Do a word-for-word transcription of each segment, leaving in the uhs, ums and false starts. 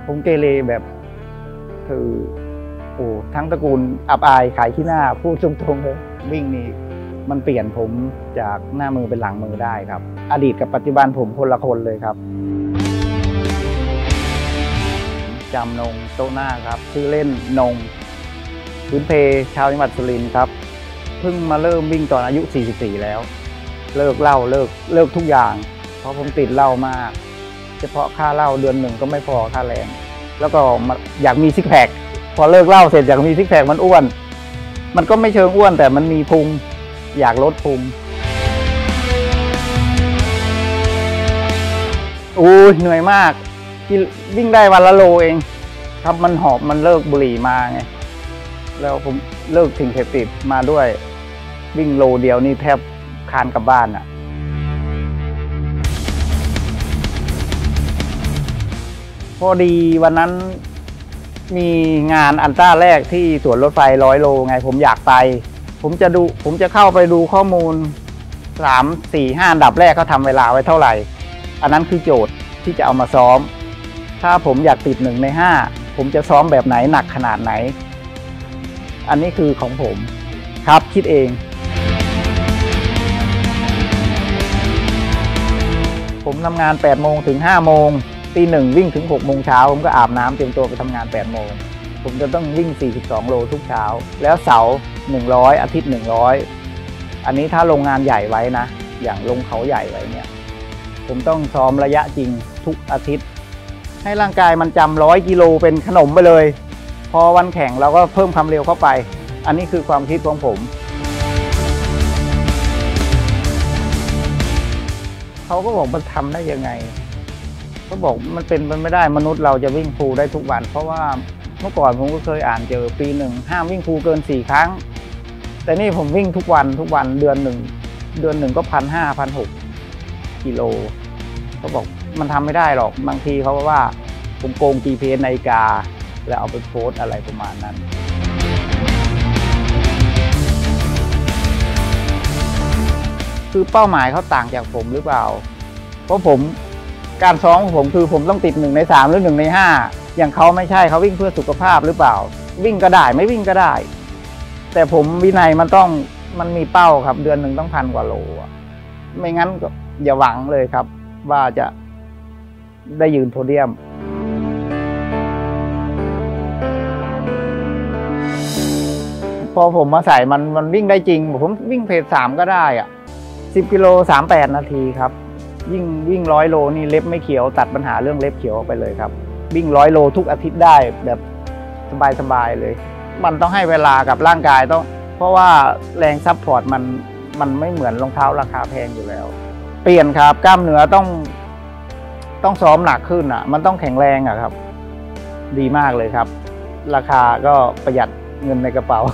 ผมเกเรแบบคือโอ้ทั้งตระกูลอับอายขายขี้หน้าพูดตรงๆเลยวิ่งนี่มันเปลี่ยนผมจากหน้ามือเป็นหลังมือได้ครับอดีตกับปัจจุบันผมคนละคนเลยครับจำนงโตหน้าครับชื่อเล่นนงพื้นเพชาวจังหวัดสุรินทร์ครับเพิ่งมาเริ่มวิ่งตอนอายุสี่สิบสี่แล้วเลิกเหล้าเลิกเลิกทุกอย่างเพราะผมติดเหล้ามากเฉพาะค่าเหล้าเดือนหนึ่งก็ไม่พอค่าแรงแล้วก็อยากมีซิกแพคพอเลิกเหล้าเสร็จอยากมีซิกแพคมันอ้วนมันก็ไม่เชิงอ้วนแต่มันมีพุงอยากลดพุงโอ้ยเหนื่อยมากวิ่งได้วันละโลเองครับมันหอบมันเลิกบุหรี่มาไงแล้วผมเลิกสิ่งเสพติดมาด้วยวิ่งโลเดียวนี่แทบคานกลับบ้านอ่ะพอดีวันนั้นมีงานอันต้าแรกที่สวนรถไฟร้อยโลไงผมอยากไปผมจะดูผมจะเข้าไปดูข้อมูลสามสี่ห้าอันดับแรกเขาทำเวลาไว้เท่าไหร่อันนั้นคือโจทย์ที่จะเอามาซ้อมถ้าผมอยากติดหนึ่งในห้าผมจะซ้อมแบบไหนหนักขนาดไหนอันนี้คือของผมครับคิดเองผมทำงานแปดโมงถึงห้าโมงตีหนึ่งวิ่งถึงหกโมงเช้าผมก็อาบน้ำเตรียมตัวไปทำงานแปดโมงผมจะต้องวิ่งสี่สิบสองโลทุกเช้าแล้วเสาร์หนึ่งร้อยอาทิตย์หนึ่งร้อยอันนี้ถ้าโรงงานใหญ่ไว้นะอย่างลงเขาใหญ่ไว้เนี่ยผมต้องซ้อมระยะจริงทุกอาทิตย์ให้ร่างกายมันจำร้อยกิโลเป็นขนมไปเลยพอวันแข่งเราก็เพิ่มความเร็วเข้าไปอันนี้คือความคิดของผมเขาก็บอกมันทำได้ยังไงเขาบอกมันเป็นไปไม่ได้มนุษย์เราจะวิ่งพูลได้ทุกวันเพราะว่าเมื่อก่อนผมก็เคยอ่านเจอปีหนึ่งห้ามวิ่งพูลเกินสี่ครั้งแต่นี่ผมวิ่งทุกวันทุกวันเดือนหนึ่งเดือนหนึ่งก็พันห้าพันหกกิโลเขาบอกมันทำไม่ได้หรอกบางทีเขาบอกว่าผมโกง จี พี เอส นาฬิกาแล้วเอาไปโพสอะไรประมาณนั้นคือเป้าหมายเขาต่างจากผมหรือเปล่าเพราะผมการซ้อมของผมคือผมต้องติดหนึ่งในสามหรือหนึ่งในห้าอย่างเขาไม่ใช่เขาวิ่งเพื่อสุขภาพหรือเปล่าวิ่งก็ได้ไม่วิ่งก็ได้แต่ผมวินัยมันต้องมันมีเป้าครับเดือนหนึ่งต้องพันกว่าโลไม่งั้นก็อย่าหวังเลยครับว่าจะได้ยืนโพเดียมพอผมมาใส่มันมันวิ่งได้จริงผมวิ่งเพจสามก็ได้อ่ะสิบกิโลสามแปดนาทีครับยิ่งวิ่งร้อยโลนี่เล็บไม่เขียวตัดปัญหาเรื่องเล็บเขียวออกไปเลยครับวิ่งร้อยโลทุกอาทิตย์ได้แบบสบายๆเลยมันต้องให้เวลากับร่างกายต้องเพราะว่าแรงซัพพอร์ตมันมันไม่เหมือนรองเท้าราคาแพงอยู่แล้วเปลี่ยนครับกล้ามเนื้อต้องต้องซ้อมหนักขึ้นอ่ะมันต้องแข็งแรงอ่ะครับดีมากเลยครับราคาก็ประหยัดเงินในกระเป๋า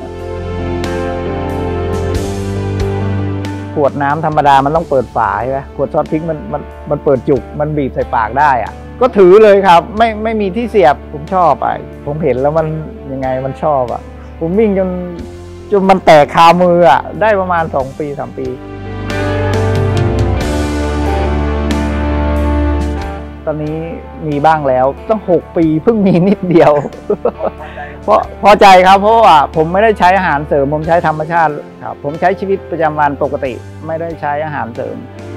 ขวดน้ำธรรมดามันต้องเปิดฝาใช่ไหมขวดซอสพริกมันมันมันเปิดจุกมันบีบใส่ปากได้อ่ะก็ถือเลยครับไม่ไม่มีที่เสียบผมชอบไปผมเห็นแล้วมันยังไงมันชอบอ่ะผมวิ่งจนจนมันแตกคามืออ่ะได้ประมาณสองปีสามปีตอนนี้มีบ้างแล้วตั้งหกปีเพิ่งมีนิดเดียวเพราะพอใจครับเพราะว่าผมไม่ได้ใช้อาหารเสริมผมใช้ธรรมชาติครับผมใช้ชีวิตประจำวันปกติไม่ได้ใช้อาหารเสริม